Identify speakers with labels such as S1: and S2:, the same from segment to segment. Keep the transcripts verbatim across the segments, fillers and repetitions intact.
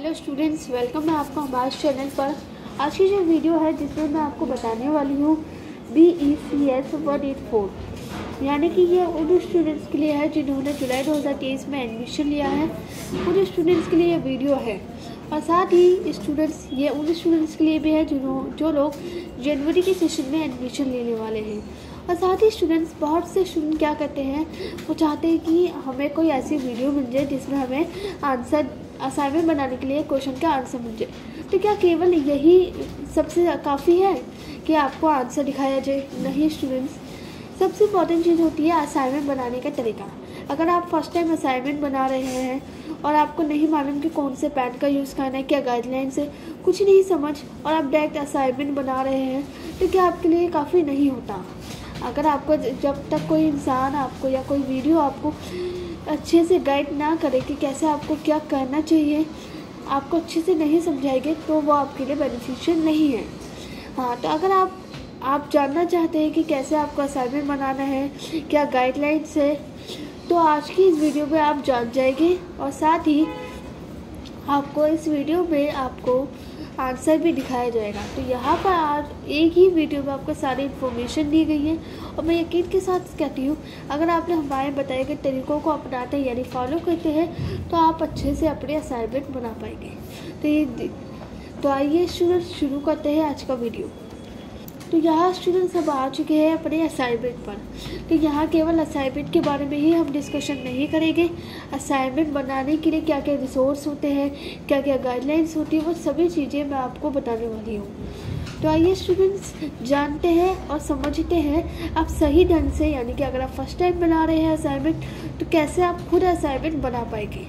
S1: Hello students, welcome है आपका हमारे चैनल पर। आज की जो वीडियो है जिसमें मैं आपको बताने वाली हूँ B E C S one eight four, यानी कि ये उन स्टूडेंट्स के लिए है जिन्होंने जुलाई दो हज़ार तेईस में एडमिशन लिया है। उन स्टूडेंट्स के लिए ये वीडियो है और साथ ही स्टूडेंट्स ये उन स्टूडेंट्स के लिए भी है जो जो लोग जनवरी के सेशन में एडमिशन लेने वाले हैं। और साथ ही स्टूडेंट्स बहुत से स्टूडेंट क्या करते हैं, वो चाहते हैं कि हमें कोई ऐसी वीडियो मिल जाए जिसमें हमें आंसर असाइनमेंट बनाने के लिए क्वेश्चन का आंसर मिल जाए। तो क्या केवल यही सबसे काफ़ी है कि आपको आंसर दिखाया जाए? नहीं स्टूडेंट्स, सबसे इम्पॉर्टेंट चीज़ होती है असाइनमेंट बनाने का तरीका। अगर आप फर्स्ट टाइम असाइनमेंट बना रहे हैं और आपको नहीं मालूम कि कौन से पैड का यूज़ करना है, क्या गाइडलाइंस है, कुछ नहीं समझ और आप डायरेक्ट असाइनमेंट बना रहे हैं, तो क्या आपके लिए काफ़ी नहीं होता। अगर आपको जब तक कोई इंसान आपको या कोई वीडियो आपको अच्छे से गाइड ना करे कि कैसे आपको क्या करना चाहिए, आपको अच्छे से नहीं समझाएंगे, तो वो आपके लिए बेनिफिशियल नहीं है। हाँ, तो अगर आप आप जानना चाहते हैं कि कैसे आपको असाइनमेंट बनाना है, क्या गाइडलाइंस है, तो आज की इस वीडियो में आप जान जाएंगे। और साथ ही आपको इस वीडियो में आपको आंसर भी दिखाया जाएगा। तो यहाँ पर आज एक ही वीडियो में आपको सारी इन्फॉर्मेशन दी गई है और मैं यकीन के साथ कहती हूँ, अगर आपने हमारे बताए गए तरीक़ों को अपनाते हैं यानी फॉलो करते हैं, तो आप अच्छे से अपने असाइनमेंट बना पाएंगे। तो ये तो आइए स्टूडेंट्स शुरू करते हैं आज का वीडियो। तो यहाँ स्टूडेंट्स अब आ चुके हैं अपने असाइनमेंट पर। तो यहाँ केवल असाइनमेंट के बारे में ही हम डिस्कशन नहीं करेंगे। असाइनमेंट बनाने के लिए क्या क्या रिसोर्स होते हैं, क्या क्या गाइडलाइंस होती है, वो सभी चीज़ें मैं आपको बताने वाली हूँ। तो आइए स्टूडेंट्स जानते हैं और समझते हैं आप सही ढंग से, यानी कि अगर आप फर्स्ट टाइम बना रहे हैं असाइनमेंट, तो कैसे आप खुद असाइनमेंट बना पाएंगे।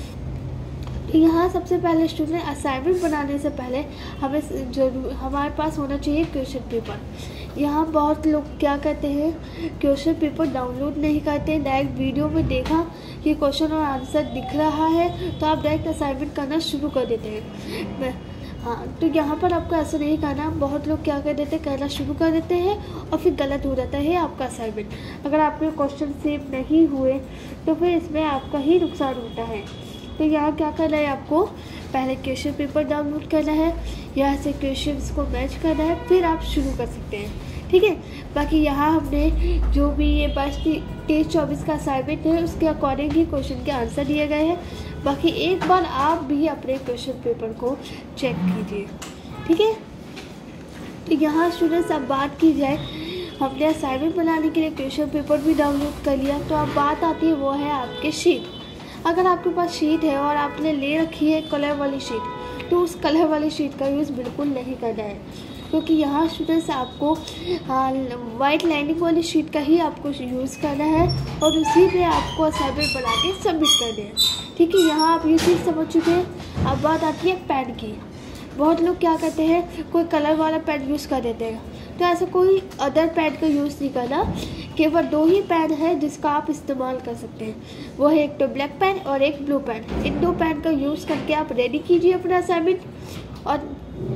S1: यहाँ सबसे पहले स्टूडेंट असाइनमेंट बनाने से पहले हमें जरूर हमारे पास होना चाहिए क्वेश्चन पेपर। यहाँ बहुत लोग क्या करते हैं, क्वेश्चन पेपर डाउनलोड नहीं करते, डायरेक्ट वीडियो में देखा कि क्वेश्चन और आंसर दिख रहा है तो आप डायरेक्ट असाइनमेंट करना शुरू कर देते हैं। हाँ, तो यहाँ पर आपको ऐसा नहीं करना। बहुत लोग क्या कर देते हैं, करना शुरू कर देते हैं और फिर गलत हो जाता है आपका असाइनमेंट। अगर आपके क्वेश्चन सेव नहीं हुए तो फिर इसमें आपका ही नुकसान होता है। तो यहाँ क्या करना है, आपको पहले क्वेश्चन पेपर डाउनलोड करना है, यहाँ से क्वेश्चंस को मैच करना है, फिर आप शुरू कर सकते हैं। ठीक है, बाकी यहाँ हमने जो भी ये बाईस तेईस चौबीस का असाइनमेंट है उसके अकॉर्डिंग ही क्वेश्चन के आंसर दिए गए हैं। बाकी एक बार आप भी अपने क्वेश्चन पेपर को चेक कीजिए। ठीक है, तो यहाँ स्टूडेंट्स अब बात की जाए, हमने असाइनमेंट बनाने के लिए क्वेश्चन पेपर भी डाउनलोड कर लिया, तो अब बात आती है वो है आपके शीट। अगर आपके पास शीट है और आपने ले रखी है कलर वाली शीट, तो उस कलर वाली शीट का यूज़ बिल्कुल नहीं करना है, क्योंकि यहाँ स्टूडेंट्स आपको वाइट लाइनिंग वाली शीट का ही आपको यूज़ करना है और उसी पे आपको असाइनमेंट बना के सबमिट करना है। ठीक है, यहाँ आप ये चीज़ समझ चुके हैं। अब बात आती है पेन की। बहुत लोग क्या करते हैं, कोई कलर वाला पेन यूज़ कर देते हैं, तो ऐसा कोई अदर पेन का यूज़ नहीं करना। केवल दो ही पेन है जिसका आप इस्तेमाल कर सकते हैं, वो है एक तो ब्लैक पेन और एक ब्लू पेन। इन दो पेन का यूज़ करके आप रेडी कीजिए अपना असाइनमेंट। और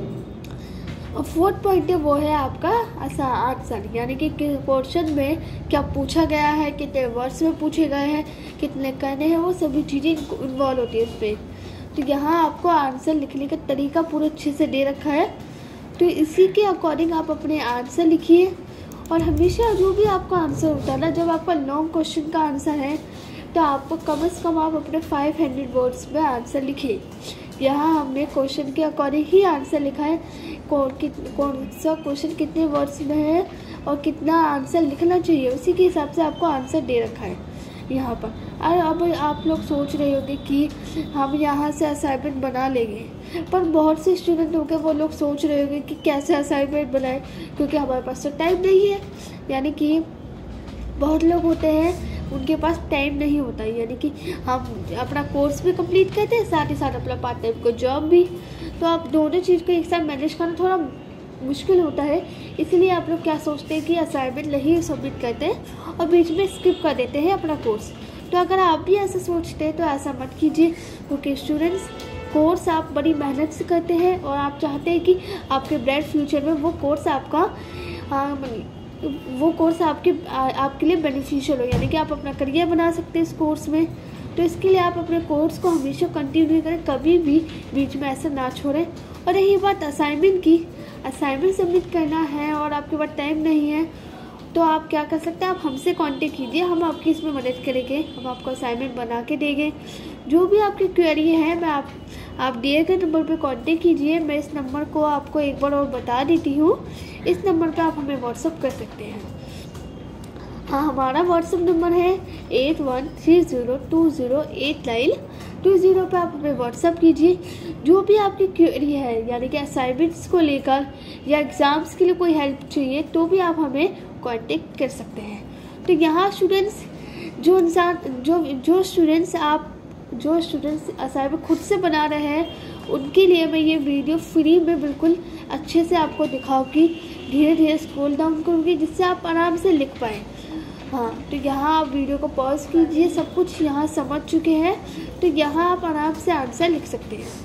S1: फोर्थ पॉइंट है वो है आपका आंसर, यानी कि क्वेश्चन में क्या पूछा गया है, कितने वर्ड्स में पूछे गए हैं, कितने करने हैं, वो सभी चीज़ें इन्वॉल्व होती है इसमें। तो यहाँ आपको आंसर लिखने का तरीका पूरा अच्छे से दे रखा है, तो इसी के अकॉर्डिंग आप अपने आंसर लिखिए। और हमेशा जो भी आपका आंसर होता है ना, जब आपका लॉन्ग क्वेश्चन का आंसर है तो आपको कम से कम आप अपने पाँच सौ वर्ड्स में आंसर लिखिए। यहाँ हमने क्वेश्चन के अकॉर्डिंग ही आंसर लिखा है, कौन कित कौन सा क्वेश्चन कितने वर्ड्स में है और कितना आंसर लिखना चाहिए, उसी के हिसाब से आपको आंसर दे रखा है यहाँ पर। और अब आप लोग सोच रहे होंगे कि हम यहाँ से असाइनमेंट बना लेंगे, पर बहुत से स्टूडेंट होंगे वो लोग सोच रहे होंगे कि कैसे असाइनमेंट बनाएं, क्योंकि हमारे पास तो टाइम नहीं है। यानी कि बहुत लोग होते हैं उनके पास टाइम नहीं होता, यानी कि हम अपना कोर्स भी कंप्लीट करते हैं, साथ ही साथ अपना पार्ट टाइम को जॉब भी, तो आप दोनों चीज़ को एक साथ मैनेज करना थोड़ा मुश्किल होता है। इसलिए आप लोग क्या सोचते हैं कि असाइनमेंट नहीं सबमिट करते हैं और बीच में स्किप कर देते हैं अपना कोर्स। तो अगर आप भी ऐसा सोचते हैं तो ऐसा मत कीजिए, क्योंकि स्टूडेंट्स कोर्स आप बड़ी मेहनत से करते हैं और आप चाहते हैं कि आपके ब्राइट फ्यूचर में वो कोर्स आपका आ, वो कोर्स आपके आ, आपके लिए बेनिफिशियल हो, यानी कि आप अपना करियर बना सकते हैं इस कोर्स में। तो इसके लिए आप अपने कोर्स को हमेशा कंटिन्यू करें, कभी भी बीच में ऐसा ना छोड़ें। और रही बात असाइनमेंट की, असाइनमेंट सबमिट करना है और आपके पास टाइम नहीं है तो आप क्या कर सकते हैं, आप हमसे कांटेक्ट कीजिए, हम आपकी इसमें मदद करेंगे, हम आपको असाइनमेंट बना के देंगे। जो भी आपकी क्वेरी है मैं आप आप दिए गए नंबर पर कांटेक्ट कीजिए। मैं इस नंबर को आपको एक बार और बता देती हूँ, इस नंबर पर आप हमें व्हाट्सअप कर सकते हैं। हाँ, हमारा व्हाट्सअप नंबर है eight one three zero two zero eight nine two zero पर आप हमें व्हाट्सअप कीजिए। जो भी आपकी क्वेरी है, यानी कि असाइनमेंट्स को लेकर या एग्ज़ाम्स के लिए कोई हेल्प चाहिए तो भी आप हमें कांटेक्ट कर सकते हैं। तो यहाँ स्टूडेंट्स, जो इंसान जो जो स्टूडेंट्स आप जो स्टूडेंट्स असाइनमेंट खुद से बना रहे हैं, उनके लिए मैं ये वीडियो फ्री में बिल्कुल अच्छे से आपको दिखाऊंगी, धीरे धीरे स्क्रॉल डाउन करूँगी जिससे आप आराम से लिख पाएँ। हाँ, तो यहाँ आप वीडियो को पॉज कीजिए, सब कुछ यहाँ समझ चुके हैं तो यहाँ आप आराम से आंसर लिख सकते हैं।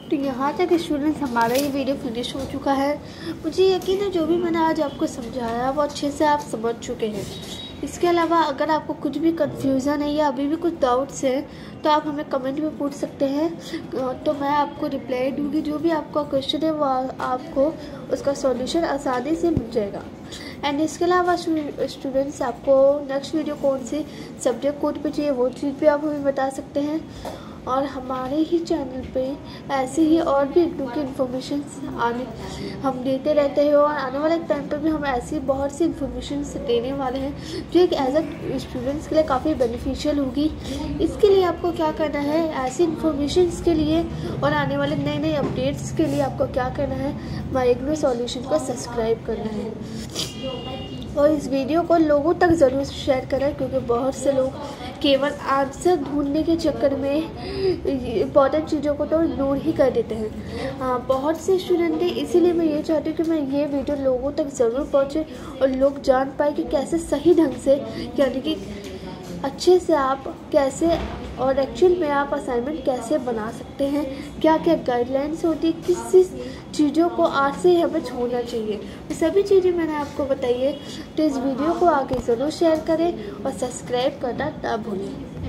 S1: तो यहाँ तक स्टूडेंट्स हमारा ये वीडियो फिनिश हो चुका है। मुझे यकीन है जो भी मैंने आज आपको समझाया वो अच्छे से आप समझ चुके हैं। इसके अलावा अगर आपको कुछ भी कन्फ्यूज़न है या अभी भी कुछ डाउट्स हैं तो आप हमें कमेंट में पूछ सकते हैं, तो मैं आपको रिप्लाई दूँगी। जो भी आपका क्वेश्चन है वो आपको उसका सॉल्यूशन आसानी से मिल जाएगा। एंड इसके अलावा स्टूडेंट्स आपको नेक्स्ट वीडियो कौन सी सब्जेक्ट कोड पे चाहिए वो चीज़ भी आप हमें बता सकते हैं। और हमारे ही चैनल पे ऐसे ही और भी की इन्फॉर्मेशन आने हम देते रहते हैं और आने वाले टाइम पर भी हम ऐसी बहुत सी इन्फॉर्मेशन देने वाले हैं जो एक एज अ स्टूडेंट्स के लिए काफ़ी बेनिफिशियल होगी। इसके लिए आपको क्या करना है, ऐसी इन्फॉर्मेशन के लिए और आने वाले नए नए अपडेट्स के लिए आपको क्या करना है, माय इग्नो सॉल्यूशन को सब्सक्राइब करना है और इस वीडियो को लोगों तक ज़रूर शेयर करें, क्योंकि बहुत से लोग केवल आंसर ढूंढने के चक्कर में इम्पॉर्टेंट चीज़ों को तो इग्नोर ही कर देते हैं। हाँ, बहुत से स्टूडेंट हैं, इसीलिए मैं ये चाहती हूँ कि मैं ये वीडियो लोगों तक ज़रूर पहुँचे और लोग जान पाए कि कैसे सही ढंग से, यानी कि अच्छे से आप कैसे और एक्चुअल में आप असाइनमेंट कैसे बना सकते हैं, क्या क्या गाइडलाइंस होती है, किस किस चीज़ों को आज से हमें छोड़ना चाहिए, ये सभी चीज़ें मैंने आपको बताई है। तो इस वीडियो को आगे ज़रूर शेयर करें और सब्सक्राइब करना ना भूलें।